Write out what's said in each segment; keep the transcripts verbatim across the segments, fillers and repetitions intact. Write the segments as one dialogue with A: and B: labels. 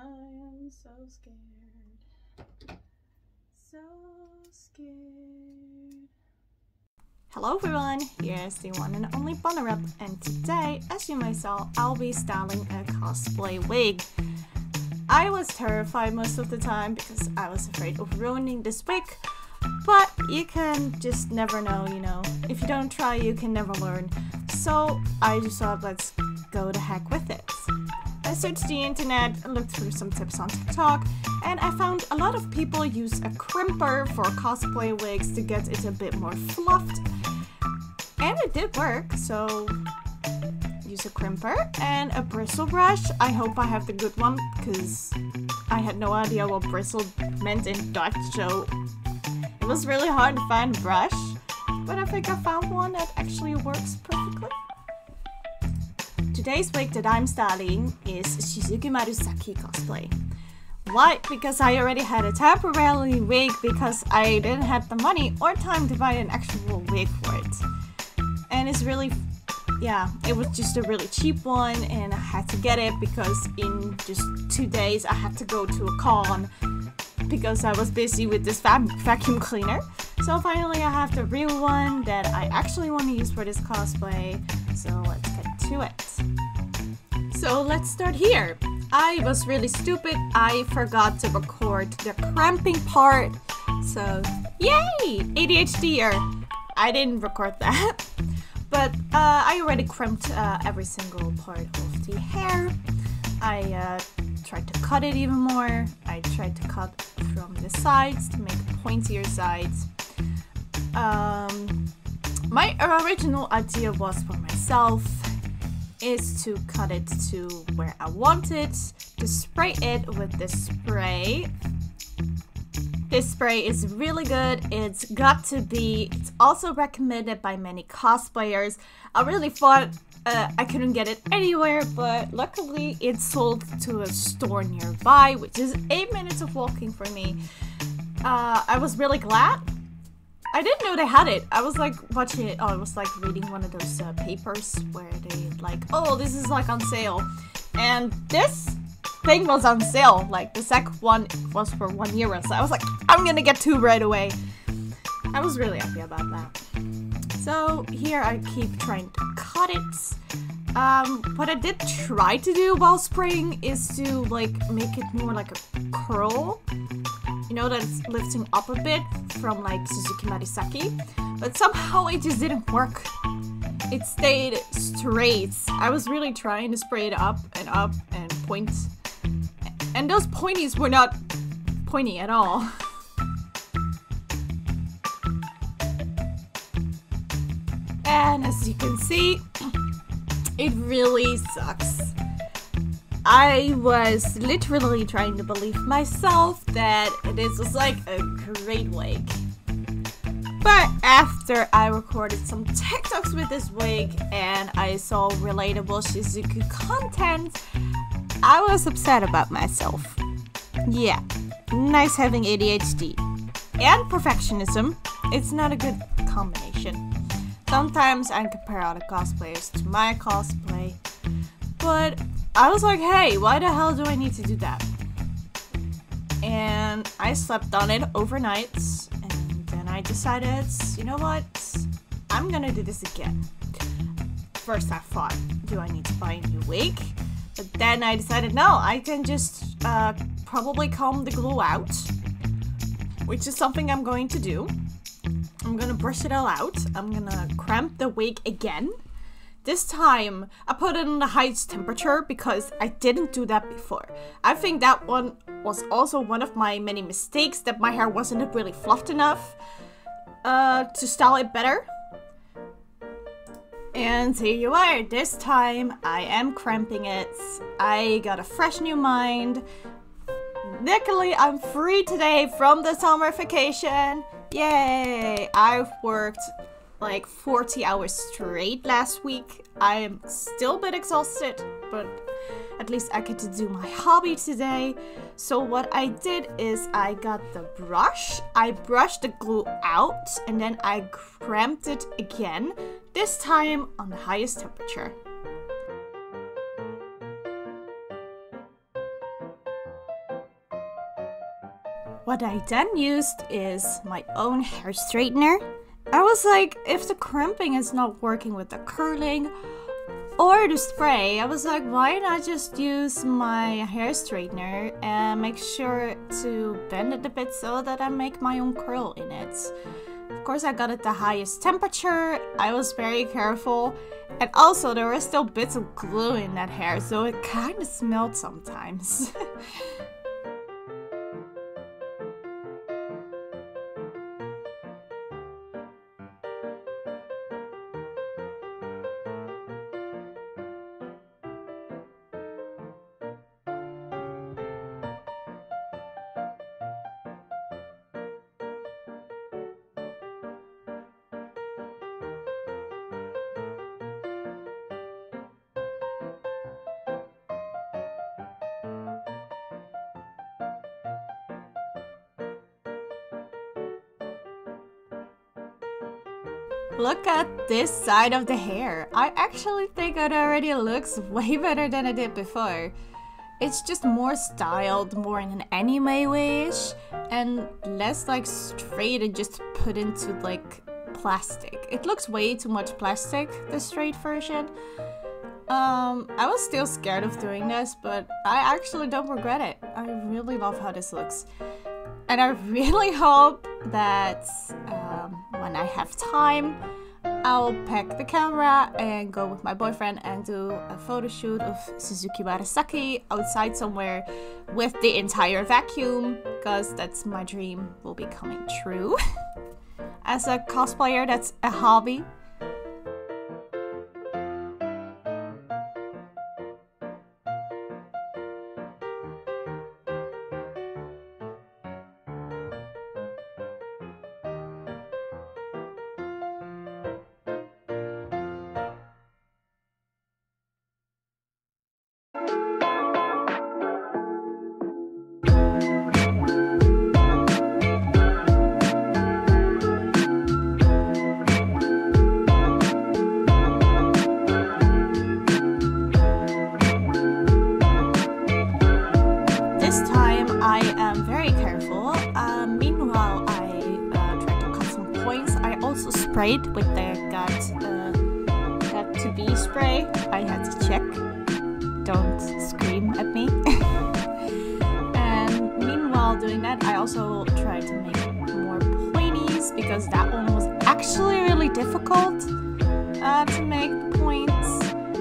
A: I am so scared. So scared. Hello everyone, here's the one and only Bonnerup, and today, as you may saw, I'll be styling a cosplay wig. I was terrified most of the time because I was afraid of ruining this wig, but you can just never know, you know. If you don't try, you can never learn. So I just thought, let's go the heck with it. I searched the internet and looked through some tips on TikTok, and I found a lot of people use a crimper for cosplay wigs to get it a bit more fluffed. And it did work, so use a crimper and a bristle brush. I hope I have the good one, because I had no idea what bristle meant in Dutch, so it was really hard to find a brush. But I think I found one that actually works perfectly. Today's wig that I'm styling is Shizuku Marusaki cosplay. Why? Because I already had a temporary wig because I didn't have the money or time to buy an actual wig for it. And it's really, yeah, it was just a really cheap one, and I had to get it because in just two days I had to go to a con because I was busy with this va vacuum cleaner. So finally I have the real one that I actually want to use for this cosplay. So let's get to it. So let's start here. I was really stupid. I forgot to record the cramping part. So yay! A D H D-er. I didn't record that. But uh, I already crimped uh, every single part of the hair. I uh, tried to cut it even more. I tried to cut from the sides to make pointier sides. Um, my original idea was for myself is to cut it to where I want it, to spray it with this spray. This spray is really good. It's got to be, it's also recommended by many cosplayers. I really thought uh, I couldn't get it anywhere, but luckily it's sold to a store nearby, which is eight minutes of walking for me. Uh, I was really glad. I didn't know they had it. I was like watching it, oh, I was like reading one of those uh, papers where they like, oh, this is like on sale. And this thing was on sale. Like the second one was for one euro. So I was like, I'm gonna get two right away. I was really happy about that. So here I keep trying to cut it. Um, what I did try to do while spraying is to like make it more like a curl. You know, that it's lifting up a bit from like Shizuku Marusaki, but somehow it just didn't work. It stayed straight. I was really trying to spray it up and up and point, and those pointies were not pointy at all. And as you can see, it really sucks. I was literally trying to believe myself that this was like a great wig. But after I recorded some TikToks with this wig and I saw relatable Shizuku content, I was upset about myself. Yeah, nice having A D H D. And perfectionism. It's not a good combination. Sometimes I compare other cosplayers to my cosplay, but I was like, hey, why the hell do I need to do that? And I slept on it overnight, and then I decided, you know what? I'm gonna do this again. First I thought, do I need to buy a new wig? But then I decided, no, I can just uh, probably comb the glue out, which is something I'm going to do. I'm gonna brush it all out. I'm gonna cramp the wig again. This time, I put it on the highest temperature because I didn't do that before. I think that one was also one of my many mistakes, that my hair wasn't really fluffed enough uh, to style it better. And here you are. This time, I am cramping it. I got a fresh new mind. Luckily, I'm free today from the summer vacation. Yay! I've worked like forty hours straight last week. I am still a bit exhausted, but at least I get to do my hobby today. So what I did is I got the brush, I brushed the glue out, and then I cramped it again, this time on the highest temperature. What I then used is my own hair straightener. I was like, if the crimping is not working with the curling or the spray, I was like, why not just use my hair straightener and make sure to bend it a bit so that I make my own curl in it. Of course, I got it the highest temperature. I was very careful. And also, there were still bits of glue in that hair, so it kind of smelled sometimes. Look at this side of the hair. I actually think it already looks way better than it did before. It's just more styled, more in an anime way-ish, and less like straight and just put into like plastic. It looks way too much plastic, the straight version. Um, I was still scared of doing this, but I actually don't regret it. I really love how this looks. And I really hope that um, when I have time, I'll pack the camera and go with my boyfriend and do a photo shoot of Suzuki Murasaki outside somewhere with the entire vacuum, because that's my dream will be coming true. As a cosplayer, that's a hobby. Sprayed with the got uh, got to be spray. I had to check. Don't scream at me. And meanwhile doing that, I also tried to make more pointies because that one was actually really difficult uh, to make points.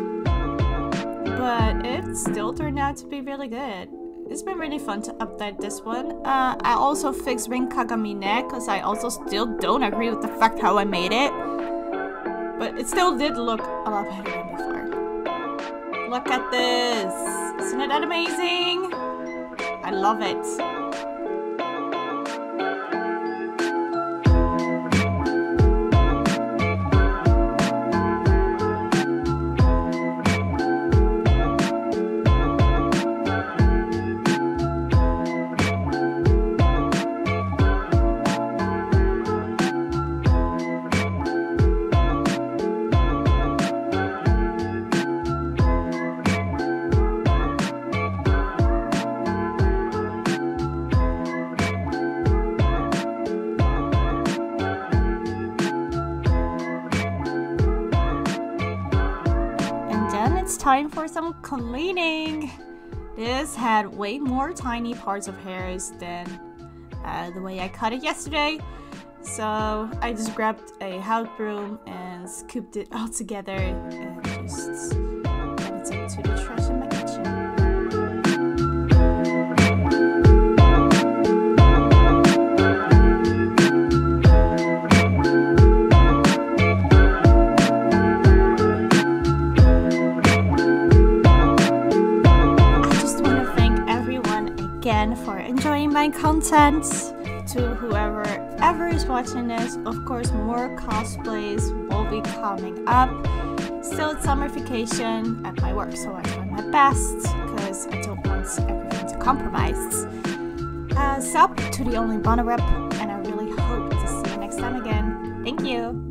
A: But it still turned out to be really good. It's been really fun to update this one. Uh, I also fixed Ring Kagami neck because I also still don't agree with the fact how I made it. But it still did look a lot better than before. Look at this! Isn't it amazing? I love it. It's time for some cleaning. This had way more tiny parts of hairs than uh, the way I cut it yesterday. So I just grabbed a house broom and scooped it all together and just got it into the trash in my kitchen. For enjoying my content. To whoever ever is watching this, of course more cosplays will be coming up. Still it's summer vacation at my work, so I try my best because I don't want everything to compromise. Uh, sup to the only Bonner rep, and I really hope to see you next time again. Thank you!